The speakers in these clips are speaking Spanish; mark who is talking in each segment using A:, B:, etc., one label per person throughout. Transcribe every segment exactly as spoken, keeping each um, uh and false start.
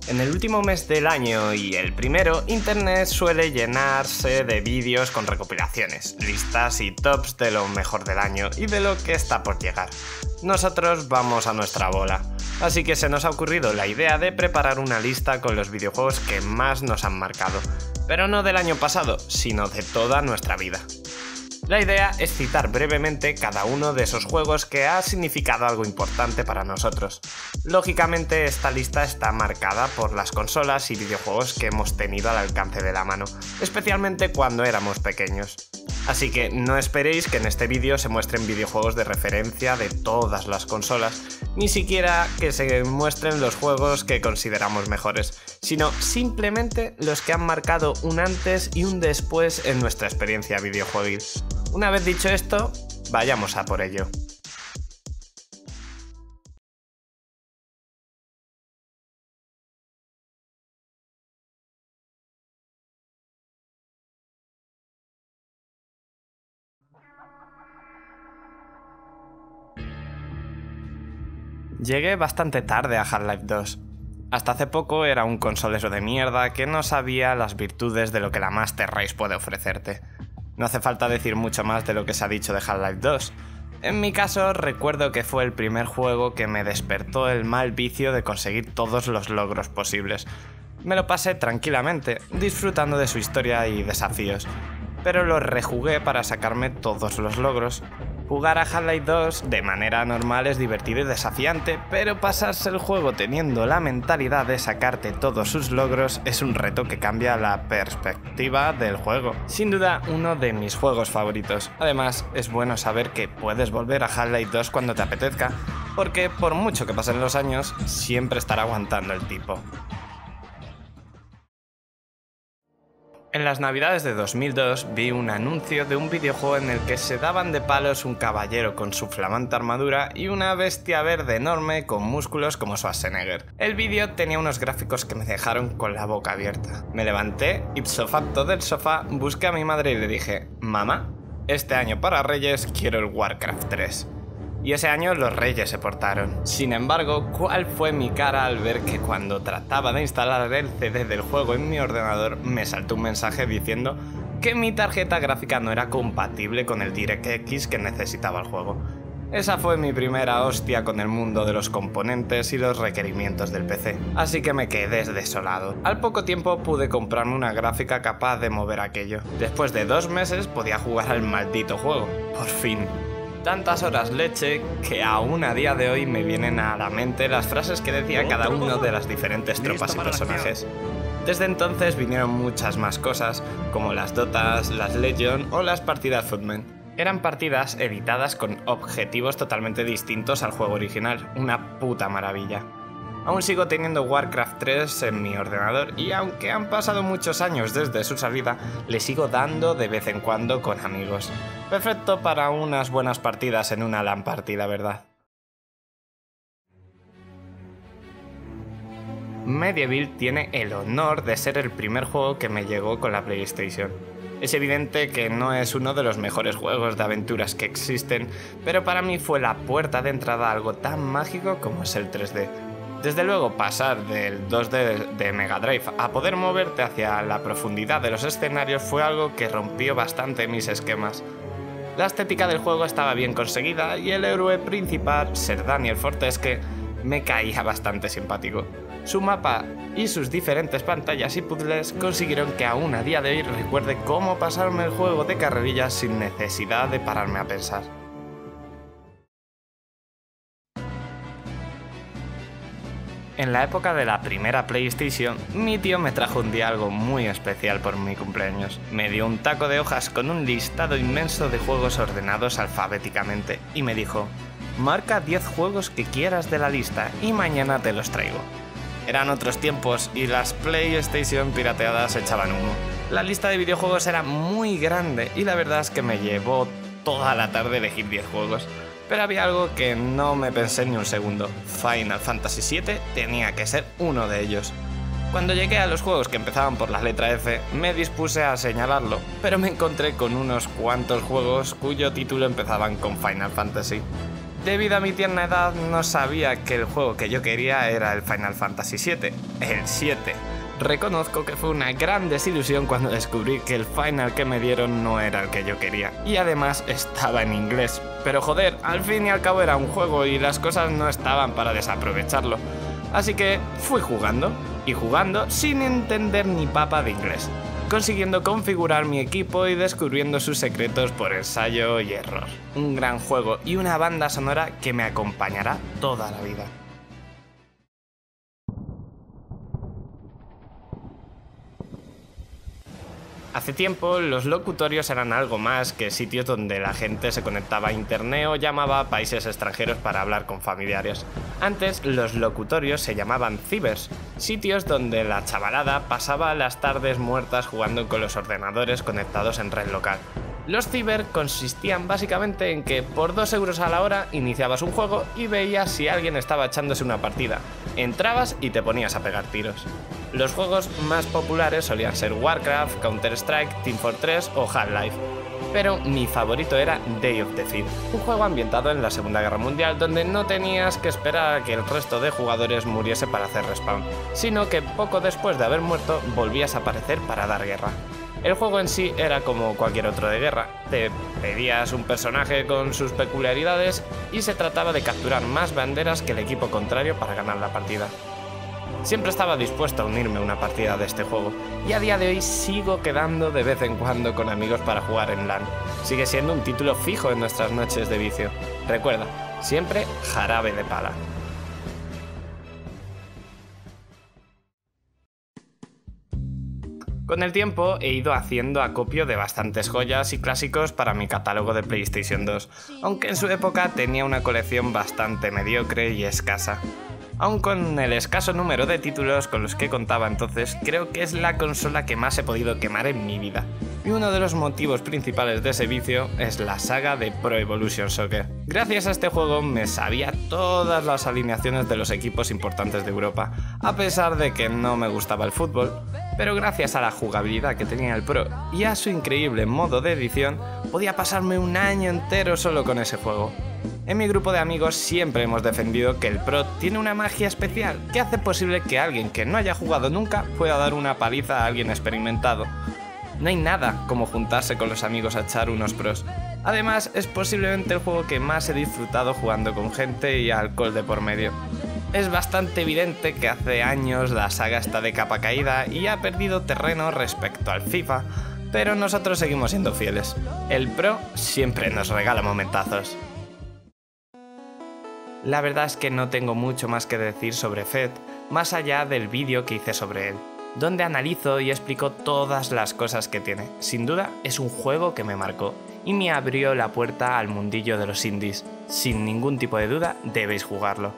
A: En el último mes del año y el primero, internet suele llenarse de vídeos con recopilaciones, listas y tops de lo mejor del año y de lo que está por llegar. Nosotros vamos a nuestra bola, así que se nos ha ocurrido la idea de preparar una lista con los videojuegos que más nos han marcado, pero no del año pasado, sino de toda nuestra vida. La idea es citar brevemente cada uno de esos juegos que ha significado algo importante para nosotros. Lógicamente, esta lista está marcada por las consolas y videojuegos que hemos tenido al alcance de la mano, especialmente cuando éramos pequeños. Así que no esperéis que en este vídeo se muestren videojuegos de referencia de todas las consolas, ni siquiera que se muestren los juegos que consideramos mejores, sino simplemente los que han marcado un antes y un después en nuestra experiencia videojueguil. Una vez dicho esto, vayamos a por ello. Llegué bastante tarde a Half-Life dos. Hasta hace poco era un consolero de mierda que no sabía las virtudes de lo que la Master Race puede ofrecerte. No hace falta decir mucho más de lo que se ha dicho de Half-Life dos. En mi caso, recuerdo que fue el primer juego que me despertó el mal vicio de conseguir todos los logros posibles. Me lo pasé tranquilamente, disfrutando de su historia y desafíos, pero lo rejugué para sacarme todos los logros. Jugar a Half-Life dos de manera normal es divertido y desafiante, pero pasarse el juego teniendo la mentalidad de sacarte todos sus logros es un reto que cambia la perspectiva del juego. Sin duda, uno de mis juegos favoritos. Además, es bueno saber que puedes volver a Half-Life dos cuando te apetezca, porque por mucho que pasen los años, siempre estará aguantando el tipo. En las navidades de dos mil dos vi un anuncio de un videojuego en el que se daban de palos un caballero con su flamante armadura y una bestia verde enorme con músculos como Schwarzenegger. El vídeo tenía unos gráficos que me dejaron con la boca abierta. Me levanté, ipso facto del sofá, busqué a mi madre y le dije: «Mamá, este año para Reyes quiero el Warcraft tres». Y ese año los Reyes se portaron. Sin embargo, ¿cuál fue mi cara al ver que cuando trataba de instalar el C D del juego en mi ordenador me saltó un mensaje diciendo que mi tarjeta gráfica no era compatible con el DirectX que necesitaba el juego? Esa fue mi primera hostia con el mundo de los componentes y los requerimientos del P C, así que me quedé desolado. Al poco tiempo pude comprarme una gráfica capaz de mover aquello. Después de dos meses podía jugar al maldito juego, por fin. Tantas horas leche que aún a día de hoy me vienen a la mente las frases que decía cada uno de las diferentes tropas y personajes. Desde entonces vinieron muchas más cosas, como las Dotas, las Legion o las partidas Footman. Eran partidas editadas con objetivos totalmente distintos al juego original, una puta maravilla. Aún sigo teniendo Warcraft tres en mi ordenador y aunque han pasado muchos años desde su salida, le sigo dando de vez en cuando con amigos. Perfecto para unas buenas partidas en una LAN party, la verdad. Medieval tiene el honor de ser el primer juego que me llegó con la PlayStation. Es evidente que no es uno de los mejores juegos de aventuras que existen, pero para mí fue la puerta de entrada a algo tan mágico como es el tres D. Desde luego, pasar del dos D de Mega Drive a poder moverte hacia la profundidad de los escenarios fue algo que rompió bastante mis esquemas. La estética del juego estaba bien conseguida y el héroe principal, Sir Daniel Fortesque, me caía bastante simpático. Su mapa y sus diferentes pantallas y puzzles consiguieron que aún a día de hoy recuerde cómo pasarme el juego de carrerillas sin necesidad de pararme a pensar. En la época de la primera PlayStation, mi tío me trajo un día algo muy especial por mi cumpleaños. Me dio un taco de hojas con un listado inmenso de juegos ordenados alfabéticamente y me dijo: «Marca diez juegos que quieras de la lista y mañana te los traigo». Eran otros tiempos y las PlayStation pirateadas echaban humo. La lista de videojuegos era muy grande y la verdad es que me llevó toda la tarde elegir diez juegos. Pero había algo que no me pensé ni un segundo. Final Fantasy siete tenía que ser uno de ellos. Cuando llegué a los juegos que empezaban por la letra F, me dispuse a señalarlo, pero me encontré con unos cuantos juegos cuyo título empezaban con Final Fantasy. Debido a mi tierna edad no sabía que el juego que yo quería era el Final Fantasy siete, el siete. Reconozco que fue una gran desilusión cuando descubrí que el final que me dieron no era el que yo quería, y además estaba en inglés. Pero joder, al fin y al cabo era un juego y las cosas no estaban para desaprovecharlo. Así que fui jugando, y jugando sin entender ni papa de inglés, consiguiendo configurar mi equipo y descubriendo sus secretos por ensayo y error. Un gran juego y una banda sonora que me acompañará toda la vida. Hace tiempo, los locutorios eran algo más que sitios donde la gente se conectaba a internet o llamaba a países extranjeros para hablar con familiares. Antes, los locutorios se llamaban cibers, sitios donde la chavalada pasaba las tardes muertas jugando con los ordenadores conectados en red local. Los ciber consistían básicamente en que por dos euros a la hora iniciabas un juego y veías si alguien estaba echándose una partida. Entrabas y te ponías a pegar tiros. Los juegos más populares solían ser Warcraft, Counter-Strike, Team Fortress o Half-Life. Pero mi favorito era Day of Defeat, un juego ambientado en la Segunda Guerra Mundial donde no tenías que esperar a que el resto de jugadores muriese para hacer respawn, sino que poco después de haber muerto volvías a aparecer para dar guerra. El juego en sí era como cualquier otro de guerra, te pedías un personaje con sus peculiaridades y se trataba de capturar más banderas que el equipo contrario para ganar la partida. Siempre estaba dispuesto a unirme a una partida de este juego, y a día de hoy sigo quedando de vez en cuando con amigos para jugar en LAN. Sigue siendo un título fijo en nuestras noches de vicio. Recuerda, siempre jarabe de pala. Con el tiempo he ido haciendo acopio de bastantes joyas y clásicos para mi catálogo de PlayStation dos, aunque en su época tenía una colección bastante mediocre y escasa. Aun con el escaso número de títulos con los que contaba entonces, creo que es la consola que más he podido quemar en mi vida. Y uno de los motivos principales de ese vicio es la saga de Pro Evolution Soccer. Gracias a este juego me sabía todas las alineaciones de los equipos importantes de Europa, a pesar de que no me gustaba el fútbol, pero gracias a la jugabilidad que tenía el Pro y a su increíble modo de edición, podía pasarme un año entero solo con ese juego. En mi grupo de amigos siempre hemos defendido que el Pro tiene una magia especial que hace posible que alguien que no haya jugado nunca pueda dar una paliza a alguien experimentado. No hay nada como juntarse con los amigos a echar unos pros. Además, es posiblemente el juego que más he disfrutado jugando con gente y alcohol de por medio. Es bastante evidente que hace años la saga está de capa caída y ha perdido terreno respecto al FIFA, pero nosotros seguimos siendo fieles. El Pro siempre nos regala momentazos. La verdad es que no tengo mucho más que decir sobre Fed, más allá del vídeo que hice sobre él, donde analizo y explico todas las cosas que tiene. Sin duda, es un juego que me marcó y me abrió la puerta al mundillo de los indies. Sin ningún tipo de duda, debéis jugarlo.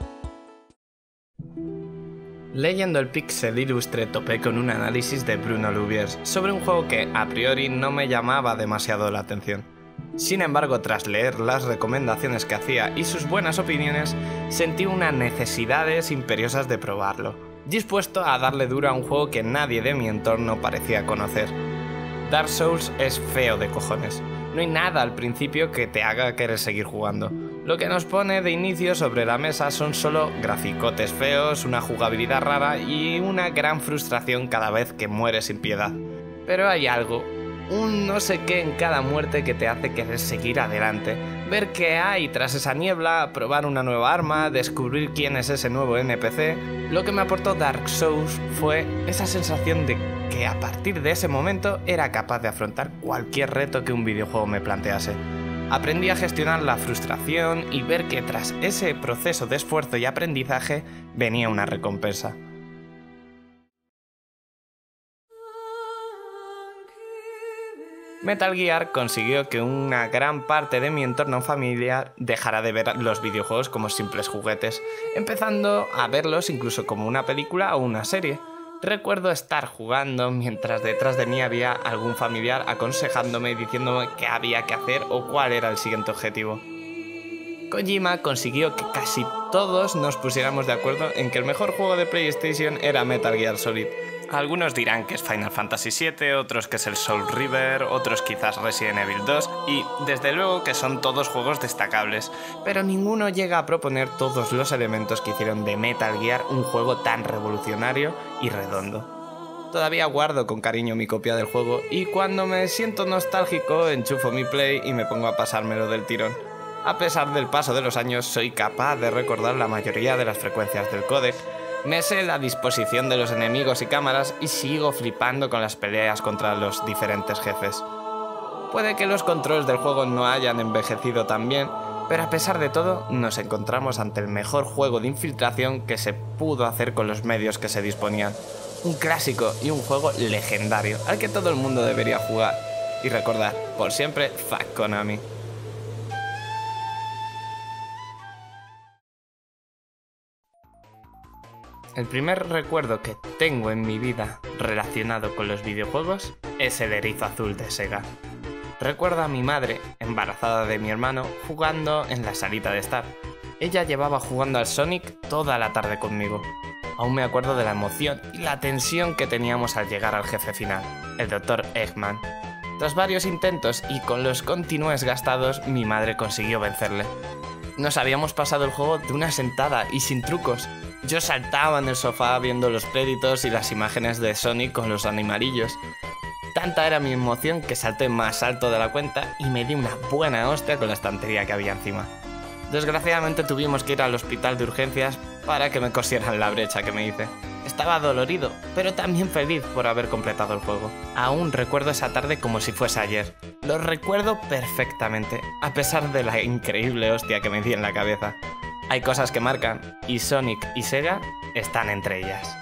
A: Leyendo el Pixel Ilustre topé con un análisis de Bruno Louviers sobre un juego que a priori no me llamaba demasiado la atención. Sin embargo, tras leer las recomendaciones que hacía y sus buenas opiniones, sentí unas necesidades imperiosas de probarlo, dispuesto a darle duro a un juego que nadie de mi entorno parecía conocer. Dark Souls es feo de cojones, no hay nada al principio que te haga querer seguir jugando. Lo que nos pone de inicio sobre la mesa son solo graficotes feos, una jugabilidad rara y una gran frustración cada vez que mueres sin piedad. Pero hay algo, un no sé qué en cada muerte que te hace querer seguir adelante, ver qué hay tras esa niebla, probar una nueva arma, descubrir quién es ese nuevo N P C. Lo que me aportó Dark Souls fue esa sensación de que a partir de ese momento era capaz de afrontar cualquier reto que un videojuego me plantease. Aprendí a gestionar la frustración y ver que tras ese proceso de esfuerzo y aprendizaje venía una recompensa. Metal Gear consiguió que una gran parte de mi entorno familiar dejara de ver los videojuegos como simples juguetes, empezando a verlos incluso como una película o una serie. Recuerdo estar jugando mientras detrás de mí había algún familiar aconsejándome y diciéndome qué había que hacer o cuál era el siguiente objetivo. Kojima consiguió que casi todos nos pusiéramos de acuerdo en que el mejor juego de PlayStation era Metal Gear Solid. Algunos dirán que es Final Fantasy siete, otros que es el Soul River, otros quizás Resident Evil dos, y desde luego que son todos juegos destacables, pero ninguno llega a proponer todos los elementos que hicieron de Metal Gear un juego tan revolucionario y redondo. Todavía guardo con cariño mi copia del juego y cuando me siento nostálgico enchufo mi Play y me pongo a pasármelo del tirón. A pesar del paso de los años soy capaz de recordar la mayoría de las frecuencias del códec, me sé la disposición de los enemigos y cámaras y sigo flipando con las peleas contra los diferentes jefes. Puede que los controles del juego no hayan envejecido tan bien, pero a pesar de todo nos encontramos ante el mejor juego de infiltración que se pudo hacer con los medios que se disponían. Un clásico y un juego legendario al que todo el mundo debería jugar. Y recordar, por siempre, fuck Konami. El primer recuerdo que tengo en mi vida relacionado con los videojuegos es el erizo azul de Sega. Recuerdo a mi madre, embarazada de mi hermano, jugando en la salita de estar. Ella llevaba jugando al Sonic toda la tarde conmigo. Aún me acuerdo de la emoción y la tensión que teníamos al llegar al jefe final, el doctor Eggman. Tras varios intentos y con los continuos gastados, mi madre consiguió vencerle. Nos habíamos pasado el juego de una sentada y sin trucos. Yo saltaba en el sofá viendo los créditos y las imágenes de Sonic con los animalillos. Tanta era mi emoción que salté más alto de la cuenta y me di una buena hostia con la estantería que había encima. Desgraciadamente tuvimos que ir al hospital de urgencias para que me cosieran la brecha que me hice. Estaba dolorido, pero también feliz por haber completado el juego. Aún recuerdo esa tarde como si fuese ayer. Lo recuerdo perfectamente, a pesar de la increíble hostia que me di en la cabeza. Hay cosas que marcan, y Sonic y Sega están entre ellas.